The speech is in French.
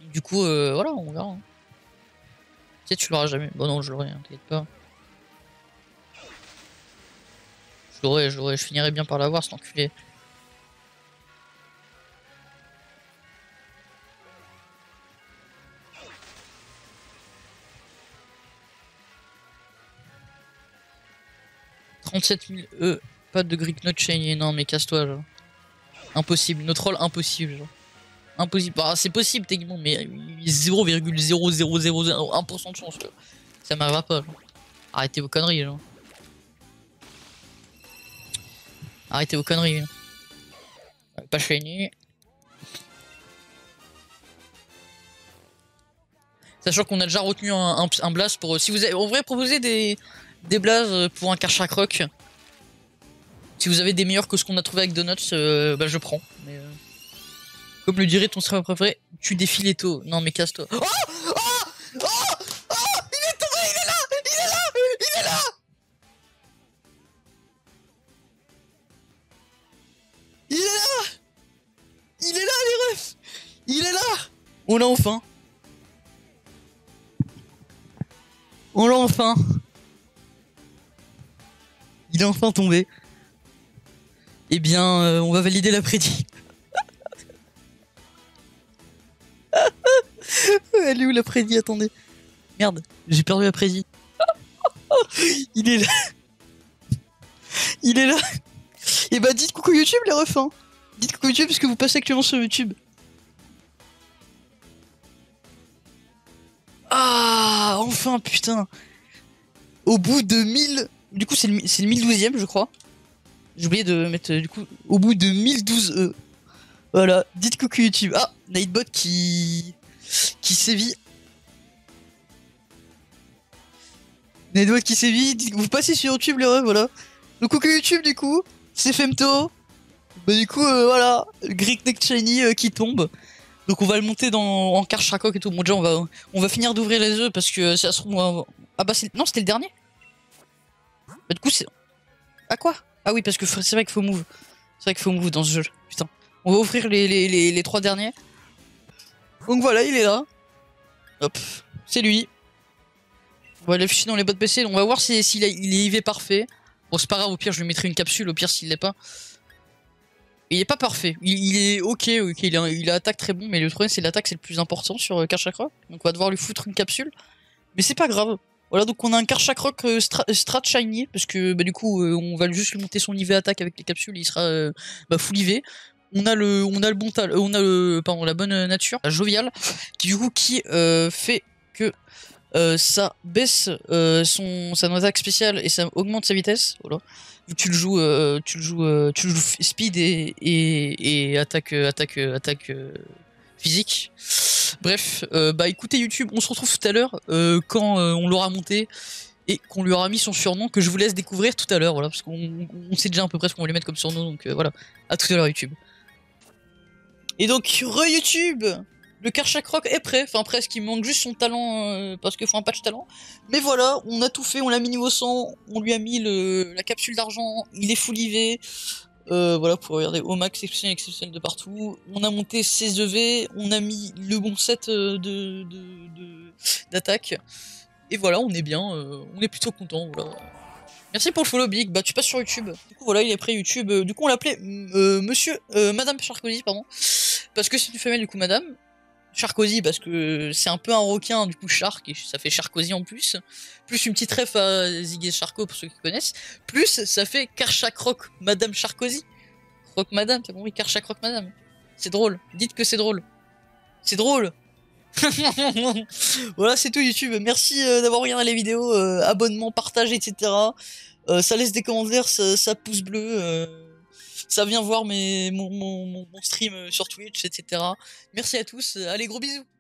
Du coup, voilà, on verra. Hein. Peut-être tu l'auras jamais. Bon non, je l'aurai, hein, t'inquiète pas. Je finirai bien par l'avoir, cet enculé. « 37 000 E, pas de Greek Note Shiny, non mais casse-toi, genre. Impossible, notre rôle impossible, genre. Impossible, bah, c'est possible techniquement, mais 0,00001% de chance, genre. Ça m'arrivera pas, genre. Arrêtez vos conneries, genre. Arrêtez vos conneries. Hein. Pas Shiny. Sachant qu'on a déjà retenu un blast pour... Si vous avez, on devrait proposer des blazes pour un Karchakroc. Si vous avez des meilleurs que ce qu'on a trouvé avec Donuts, bah je prends. Mais, comme le dirait ton streamer préféré, tu défiles les taux. Non mais casse-toi. Oh, oh, oh, oh, il est tombé, il est là, il est là, il est là. Il est là. Il est là les refs. Il est là. On l'a enfin. On l'a enfin. Il est enfin tombé. Eh bien, on va valider la prédit. Elle est où la prédit? Attendez. Merde, j'ai perdu la prédit. Il est là. Il est là. Et bah dites coucou YouTube les refs. Hein. Dites coucou YouTube parce que vous passez actuellement sur YouTube. Ah, enfin putain. Au bout de 1000... Du coup c'est le 1012ème je crois. J'ai oublié de mettre du coup au bout de 1012 E. Voilà, dites coucou YouTube. Ah, Nightbot qui sévit. Nightbot qui sévit, vous passez sur YouTube les refs, voilà. Donc coucou YouTube du coup, c'est Femto. Bah du coup voilà, Greek Neck Shiny qui tombe. Donc on va le monter en Karchakroc et tout. Bon déjà on va finir d'ouvrir les œufs parce que ça se trouve... Ah bah non c'était le dernier. Bah du coup c'est... Ah quoi? Ah oui parce que c'est vrai qu'il faut move. C'est vrai qu'il faut move dans ce jeu. Putain. On va ouvrir les 3 derniers. Donc voilà il est là. Hop. C'est lui. On va l'afficher dans les bots PC. On va voir s'il est IV parfait. Bon c'est pas grave au pire je lui mettrai une capsule au pire s'il l'est pas. Il est pas parfait, il est ok, il a attaque très bon, mais le problème c'est l'attaque c'est le plus important sur Karchakroc. Donc on va devoir lui foutre une capsule. Mais c'est pas grave. Voilà, donc on a un Karchakroc strat shiny, parce que bah, du coup on va juste lui monter son IV attaque avec les capsules, il sera full IV. On a la bonne nature, la joviale, qui du coup fait que ça baisse sa attaque spéciale et ça augmente sa vitesse. Voilà. Tu le joues speed et attaque physique. Bref, bah écoutez YouTube, on se retrouve tout à l'heure quand on l'aura monté et qu'on lui aura mis son surnom que je vous laisse découvrir tout à l'heure. Voilà, parce qu'on sait déjà à peu près ce qu'on va lui mettre comme surnom. Donc voilà, à tout à l'heure YouTube. Et donc re-YouTube, le Karchakroc est prêt, enfin presque, il manque juste son talent, parce qu'il faut un patch talent. Mais voilà, on a tout fait, on l'a mis niveau 100, on lui a mis la capsule d'argent, il est full IV. Voilà, pour regarder au max, exceptionnel de partout. On a monté ses EV, on a mis le bon set d'attaque. Et voilà, on est bien, on est plutôt content, voilà. Merci pour le follow Big, bah tu passes sur YouTube. Du coup voilà, il est prêt YouTube. Du coup on l'appelait Madame Charcozy, pardon. Parce que c'est une femelle du coup Madame. Charcozy parce que c'est un peu un requin du coup Shark et ça fait Charcozy en plus. Plus une petite ref à Ziggy Charco pour ceux qui connaissent. Plus ça fait Karchakroc Madame Charcozy. Croc Madame, t'as compris? Karchakroc Madame. C'est drôle, dites que c'est drôle. C'est drôle. Voilà, c'est tout YouTube. Merci d'avoir regardé les vidéos, abonnement, partage, etc. Ça laisse des commentaires, ça pouce bleu, ça vient voir mon stream sur Twitch, etc. Merci à tous, allez gros bisous.